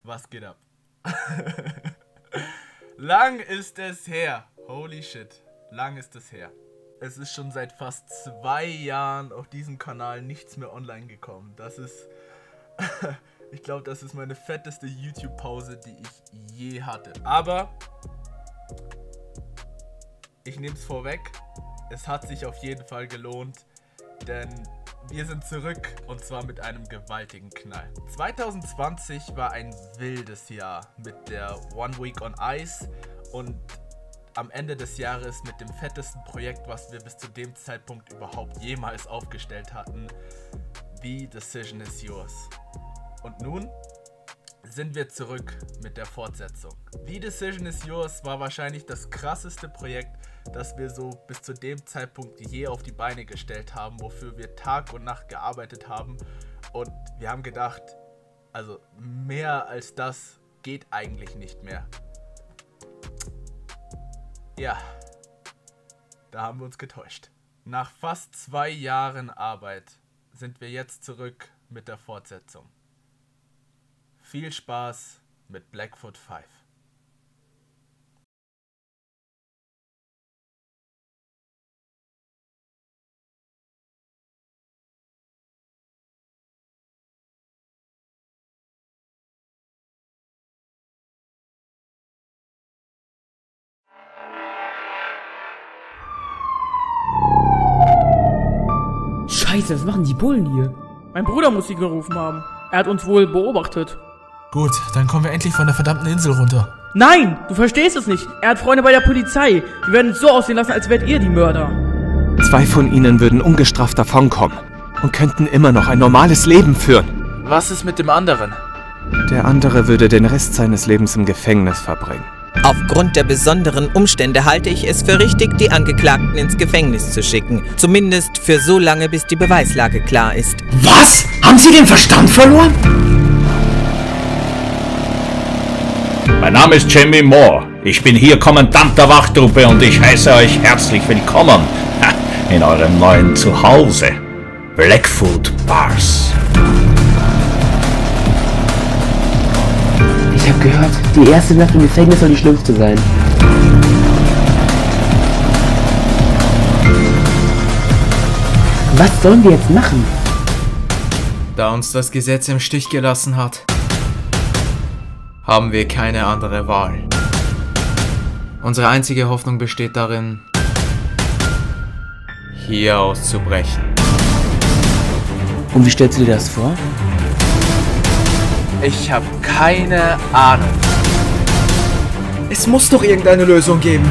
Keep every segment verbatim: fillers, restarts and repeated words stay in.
Was geht ab? Lang ist es her. Holy shit. Lang ist es her. Es ist schon seit fast zwei Jahren auf diesem Kanal nichts mehr online gekommen. Das ist... ich glaube, das ist meine fetteste YouTube-Pause, die ich je hatte. Aber... ich nehme es vorweg. Es hat sich auf jeden Fall gelohnt. Denn... wir sind zurück und zwar mit einem gewaltigen Knall. zwanzig zwanzig war ein wildes Jahr mit der One Week on Ice und am Ende des Jahres mit dem fettesten Projekt, was wir bis zu dem Zeitpunkt überhaupt jemals aufgestellt hatten. The Decision is Yours. Und nun sind wir zurück mit der Fortsetzung. The Decision is Yours war wahrscheinlich das krasseste Projekt, das wir so bis zu dem Zeitpunkt je auf die Beine gestellt haben, wofür wir Tag und Nacht gearbeitet haben. Und wir haben gedacht, also mehr als das geht eigentlich nicht mehr. Ja, da haben wir uns getäuscht. Nach fast zwei Jahren Arbeit sind wir jetzt zurück mit der Fortsetzung. Viel Spaß mit Blackfoot fünf. Scheiße, was machen die Bullen hier? Mein Bruder muss sie gerufen haben. Er hat uns wohl beobachtet. Gut, dann kommen wir endlich von der verdammten Insel runter. Nein, du verstehst es nicht. Er hat Freunde bei der Polizei. Die werden es so aussehen lassen, als wärt ihr die Mörder. Zwei von ihnen würden ungestraft davonkommen und könnten immer noch ein normales Leben führen. Was ist mit dem anderen? Der andere würde den Rest seines Lebens im Gefängnis verbringen. Aufgrund der besonderen Umstände halte ich es für richtig, die Angeklagten ins Gefängnis zu schicken. Zumindest für so lange, bis die Beweislage klar ist. Was? Haben Sie den Verstand verloren? Mein Name ist Jamie Moore. Ich bin hier Kommandant der Wachtruppe und ich heiße euch herzlich willkommen in eurem neuen Zuhause, Blackfoot Bars. Ich habe gehört, die erste Nacht im Gefängnis soll die schlimmste sein. Was sollen wir jetzt machen? Da uns das Gesetz im Stich gelassen hat, haben wir keine andere Wahl. Unsere einzige Hoffnung besteht darin, hier auszubrechen. Und wie stellst du dir das vor? Ich habe keine Ahnung. Es muss doch irgendeine Lösung geben.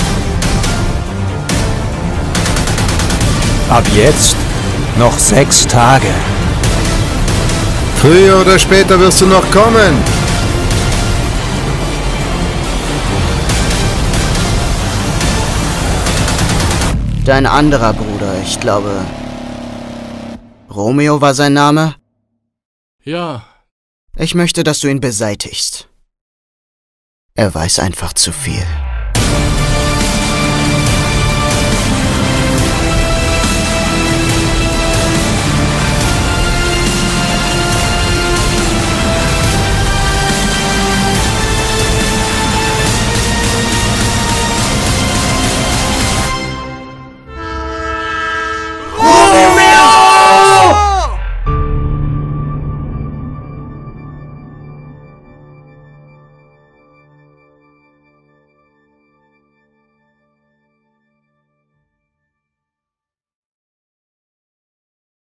Ab jetzt noch sechs Tage. Früher oder später wirst du noch kommen. Dein anderer Bruder, ich glaube... Romeo war sein Name? Ja. Ich möchte, dass du ihn beseitigst. Er weiß einfach zu viel.